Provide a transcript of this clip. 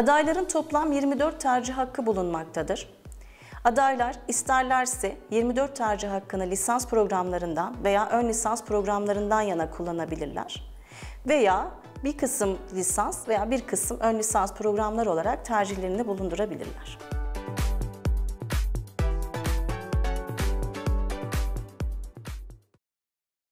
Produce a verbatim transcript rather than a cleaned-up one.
Adayların toplam yirmi dört tercih hakkı bulunmaktadır. Adaylar isterlerse yirmi dört tercih hakkını lisans programlarından veya ön lisans programlarından yana kullanabilirler. Veya bir kısım lisans veya bir kısım ön lisans programlar olarak tercihlerini bulundurabilirler.